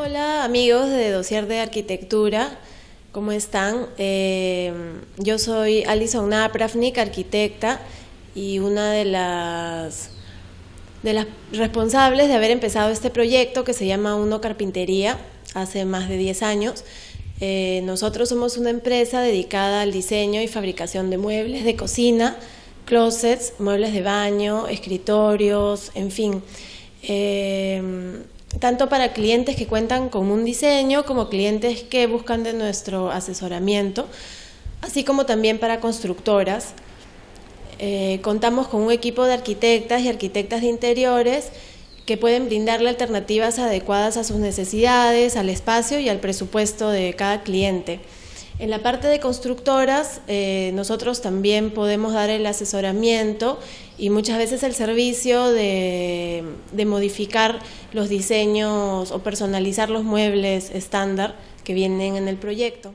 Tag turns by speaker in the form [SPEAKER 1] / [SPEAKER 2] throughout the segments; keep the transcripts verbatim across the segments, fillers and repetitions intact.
[SPEAKER 1] Hola amigos de Dossier de Arquitectura, ¿cómo están? Eh, yo soy Alison Napravnik, arquitecta y una de las, de las responsables de haber empezado este proyecto que se llama Uno Carpintería hace más de diez años. Eh, nosotros somos una empresa dedicada al diseño y fabricación de muebles de cocina, closets, muebles de baño, escritorios, en fin. Eh, tanto para clientes que cuentan con un diseño como clientes que buscan de nuestro asesoramiento, así como también para constructoras. Eh, contamos con un equipo de arquitectas y arquitectas de interiores que pueden brindarle alternativas adecuadas a sus necesidades, al espacio y al presupuesto de cada cliente. En la parte de constructoras, eh, nosotros también podemos dar el asesoramiento y muchas veces el servicio de, de modificar los diseños o personalizar los muebles estándar que vienen en el proyecto.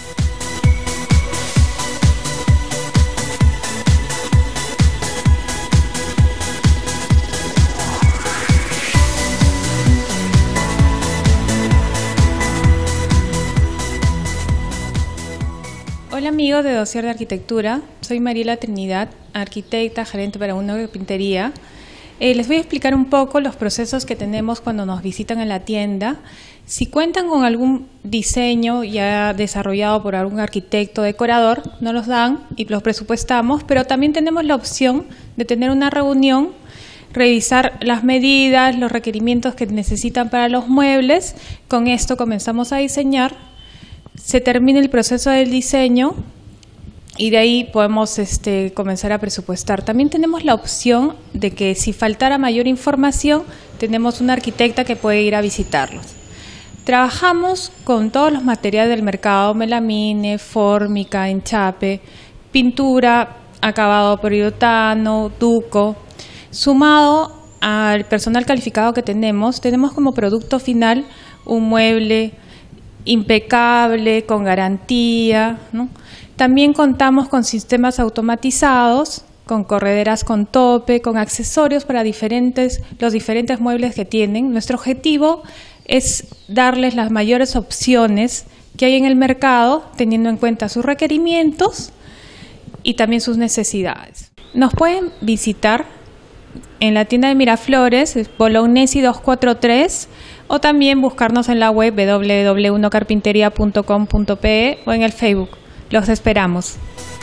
[SPEAKER 2] Hola amigos de Dossier de Arquitectura, soy Mariela Trinidad, arquitecta, gerente para Uno Carpintería. Eh, les voy a explicar un poco los procesos que tenemos cuando nos visitan en la tienda. Si cuentan con algún diseño ya desarrollado por algún arquitecto decorador, nos los dan y los presupuestamos, pero también tenemos la opción de tener una reunión, revisar las medidas, los requerimientos que necesitan para los muebles. Con esto comenzamos a diseñar. Se termina el proceso del diseño y de ahí podemos este, comenzar a presupuestar. También tenemos la opción de que si faltara mayor información, tenemos una arquitecta que puede ir a visitarlos. Trabajamos con todos los materiales del mercado: melamine, fórmica, enchape, pintura, acabado poliuretano, duco. Sumado al personal calificado que tenemos, tenemos como producto final un mueble impecable, con garantía, ¿no? También contamos con sistemas automatizados, con correderas con tope, con accesorios para diferentes, los diferentes muebles que tienen. Nuestro objetivo es darles las mayores opciones que hay en el mercado, teniendo en cuenta sus requerimientos y también sus necesidades. Nos pueden visitar en la tienda de Miraflores, Bolognesi doscientos cuarenta y tres, o también buscarnos en la web w w w punto uno carpintería punto com punto pe o en el Facebook. Los esperamos.